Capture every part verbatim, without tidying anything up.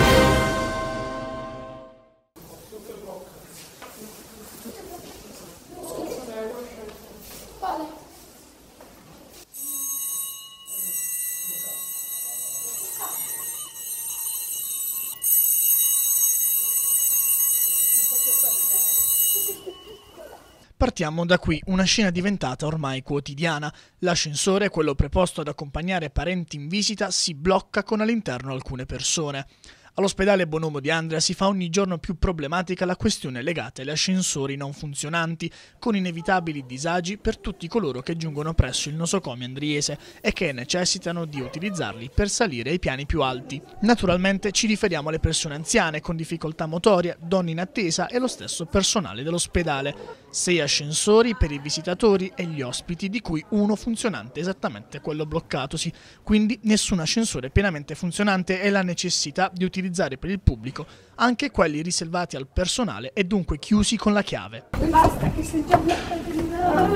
Partiamo da qui, una scena diventata ormai quotidiana. L'ascensore, quello preposto ad accompagnare parenti in visita, si blocca con all'interno alcune persone. All'ospedale Bonomo di Andria si fa ogni giorno più problematica la questione legata agli ascensori non funzionanti, con inevitabili disagi per tutti coloro che giungono presso il nosocomio andriese e che necessitano di utilizzarli per salire ai piani più alti. Naturalmente ci riferiamo alle persone anziane con difficoltà motoria, donne in attesa e lo stesso personale dell'ospedale. Sei ascensori per i visitatori e gli ospiti, di cui uno funzionante, esattamente quello bloccatosi, quindi nessun ascensore pienamente funzionante e la necessità di utilizzare per il pubblico anche quelli riservati al personale e dunque chiusi con la chiave. Basta che sei già bloccati di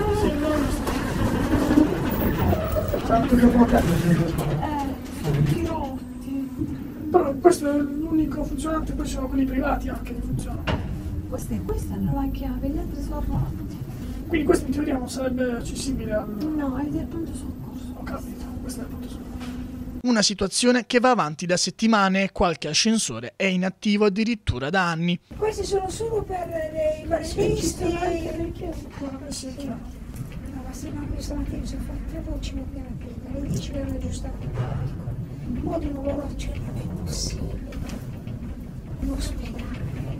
là. Però questo è l'unico funzionante, poi sono quelli privati anche che funzionano. Questa è, questa è la chiave, gli altri sono rotti. Quindi questo in teoria non sarebbe accessibile al... No, è del pronto soccorso. Ho capito, questo è il pronto soccorso. Una situazione che va avanti da settimane e qualche ascensore è inattivo addirittura da anni. Questi sono solo per i baristi e le chiese. No, ma se no questa mattina si fa tre voci non piano più, le dici che era giusta. In modo non lo c'è, non è possibile. Un ospedale.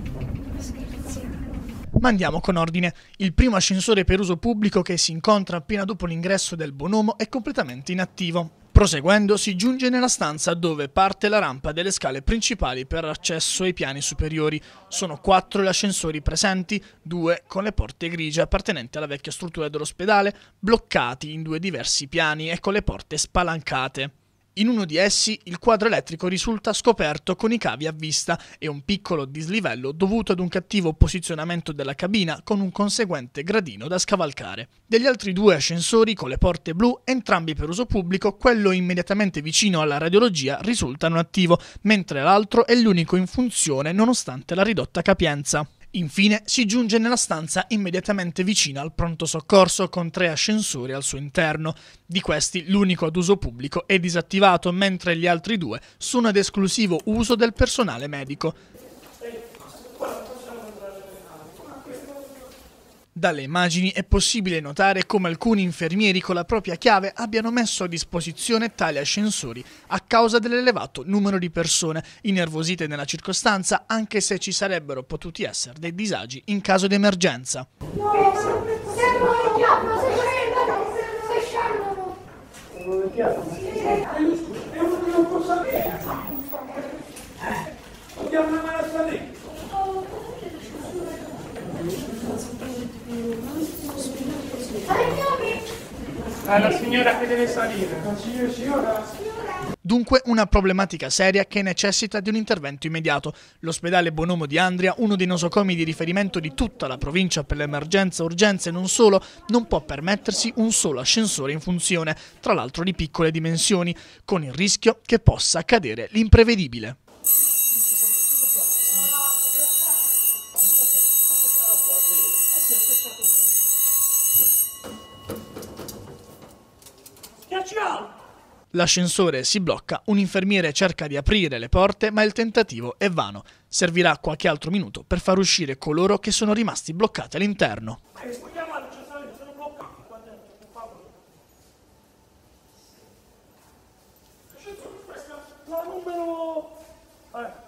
Ma andiamo con ordine. Il primo ascensore per uso pubblico che si incontra appena dopo l'ingresso del Bonomo è completamente inattivo. Proseguendo si giunge nella stanza dove parte la rampa delle scale principali per accesso ai piani superiori. Sono quattro gli ascensori presenti, due con le porte grigie appartenenti alla vecchia struttura dell'ospedale, bloccati in due diversi piani e con le porte spalancate. In uno di essi il quadro elettrico risulta scoperto con i cavi a vista e un piccolo dislivello dovuto ad un cattivo posizionamento della cabina con un conseguente gradino da scavalcare. Degli altri due ascensori con le porte blu, entrambi per uso pubblico, quello immediatamente vicino alla radiologia risulta non attivo, mentre l'altro è l'unico in funzione nonostante la ridotta capienza. Infine si giunge nella stanza immediatamente vicina al pronto soccorso con tre ascensori al suo interno. Di questi l'unico ad uso pubblico è disattivato, mentre gli altri due sono ad esclusivo uso del personale medico. Dalle immagini è possibile notare come alcuni infermieri con la propria chiave abbiano messo a disposizione tali ascensori a causa dell'elevato numero di persone innervosite nella circostanza, anche se ci sarebbero potuti essere dei disagi in caso di emergenza. È la signora che deve salire. Signora, signora. Dunque una problematica seria che necessita di un intervento immediato. L'ospedale Bonomo di Andria, uno dei nosocomi di riferimento di tutta la provincia per l'emergenza, urgenza e non solo, non può permettersi un solo ascensore in funzione, tra l'altro di piccole dimensioni, con il rischio che possa accadere l'imprevedibile. L'ascensore si blocca, un infermiere cerca di aprire le porte, ma il tentativo è vano. Servirà qualche altro minuto per far uscire coloro che sono rimasti bloccati all'interno. La numero... Eh.